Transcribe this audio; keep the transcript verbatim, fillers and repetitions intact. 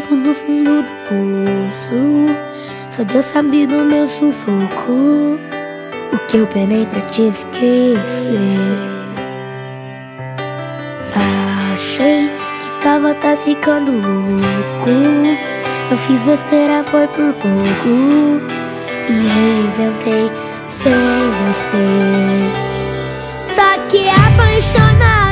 tempo no fundo do poço. Só Deus sabe do meu sufoco, o que eu penei pra te esquecer. Achei que tava até ficando louco, não fiz besteira, foi por pouco, e reinventei sem você. Só que apaixonado